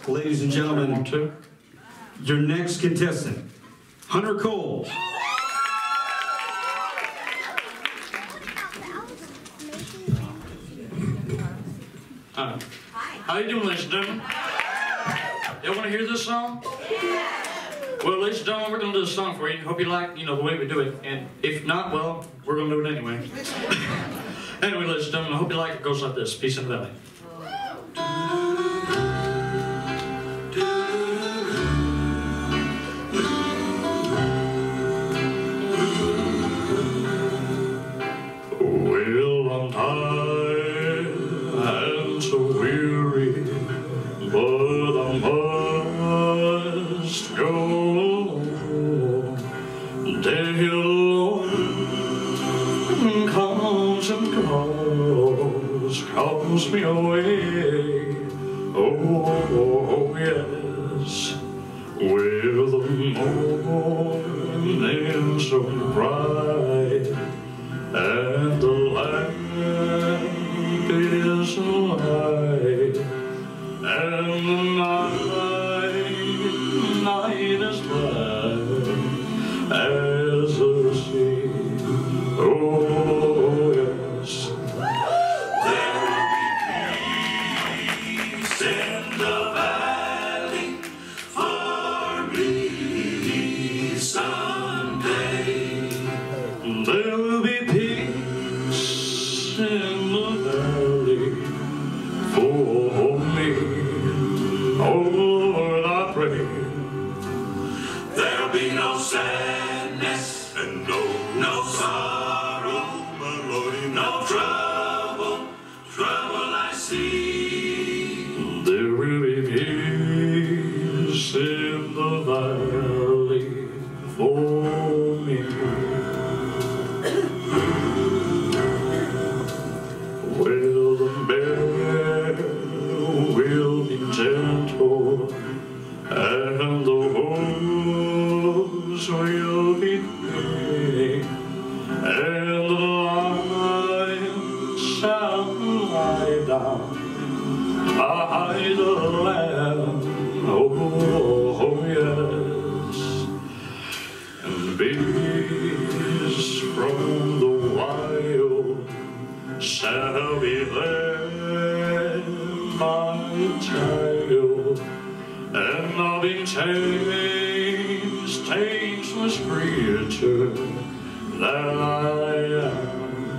Ladies and gentlemen, your next contestant, Hunter Cole. How you doing, ladies and gentlemen? Y'all want to hear this song? Yeah. Well, ladies and gentlemen, we're going to do this song for you. Hope you like, the way we do it. And if not, well, we're going to do it anyway. Anyway, ladies and gentlemen, I hope you like it. It goes like this. Peace in the Valley. Well, I'm tired and so weary, but I must go alone. Day alone comes and goes, calls me away. Oh, yes, with the morning so bright, and the lamp is light, and the night is black as the sea. Oh, yes. There will be peace in the valley for me someday. There will be peace in the valley for me. Oh Lord, I pray there'll be no sadness and no sorrow, my Lord, no trouble I see. There will be peace in the valley for me. Well, the bear will be gentle, and the wolves will be tame, and the lion shall lie down by the lamb. Oh, yes, and beasts from the wild shall be led, my child, and I'll be changed, changeless creature that I am.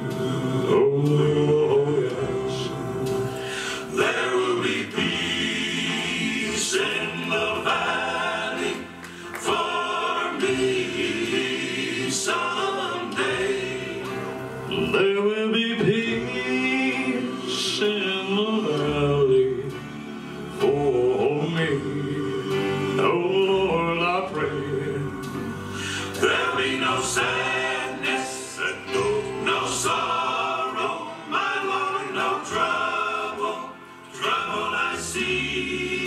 Oh, yes. There will be peace in the valley for me someday. There will be peace in the valley for me. Oh Lord, I pray there'll be no sadness and no sorrow, my Lord, no trouble I see.